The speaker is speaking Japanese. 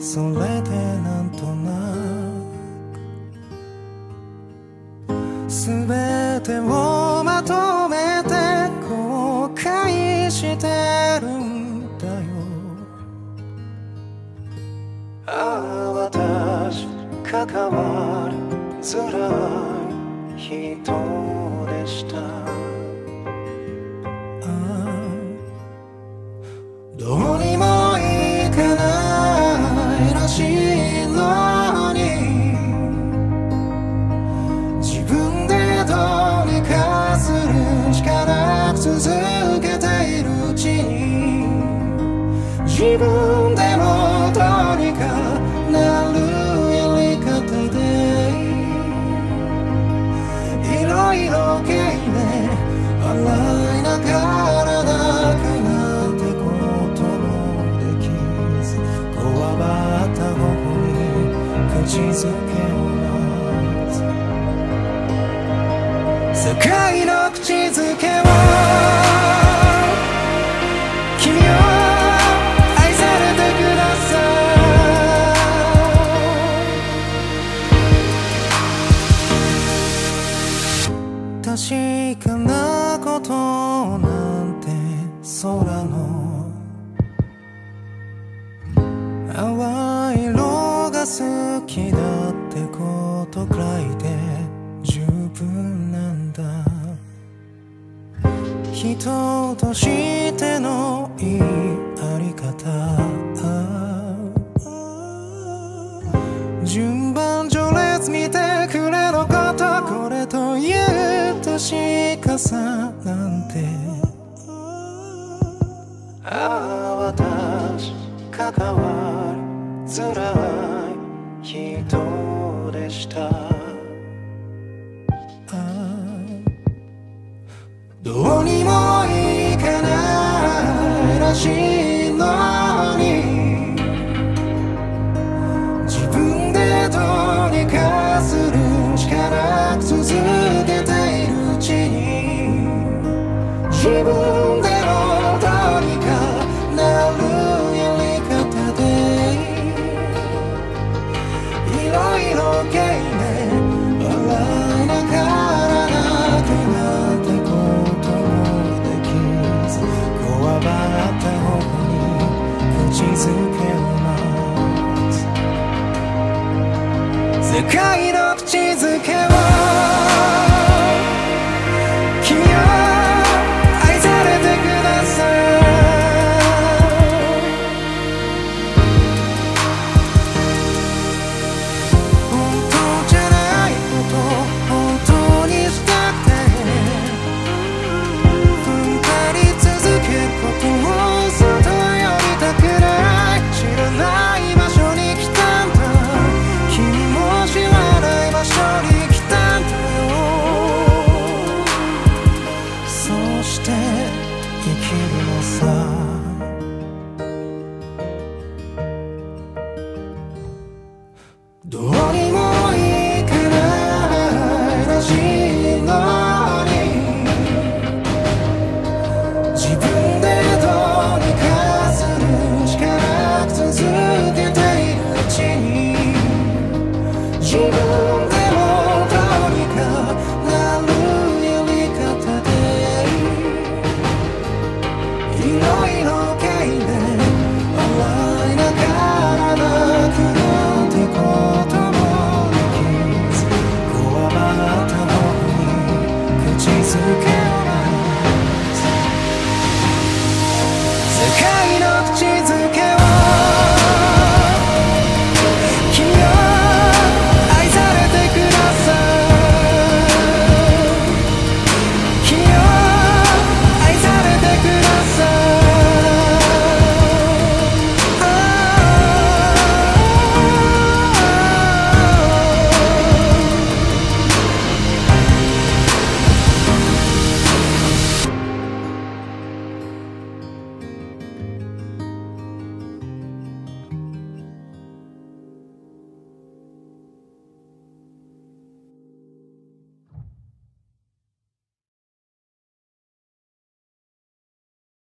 それでなんとなく全てをまとめて後悔してるんだよ。ああ私関わりづらい人でした。どうにもいかないらしいのに自分でどうにかするしかなく続けているうちに自分でもどうにかなるやり方でいろいろ経で洗いながらなくなんてこともできずこわばった頬に口づけを待つ世界の口づけは君を愛されてください。確かなことなんて空の淡い色が好きだってことくらいで十分なんだ。人としてのいいあり方順番序列見てくれのことこれという確かさなんてああ私関わりづらい人でした。どうにもいかないらしいのに自分でどうにかするしかなく続けているうちに自分でもどうにかなるやり方でいろいろ経で笑いながらなくなんてこともできずこわばった頬に口づけを待つ世界の口づけは君を愛されてください。本当じゃないこと本当にしたくて踏ん張り続けることを嘘と呼びたくない知らない場所に来たんだ君も知らない場所に来たんだよ。そうして生きるのさ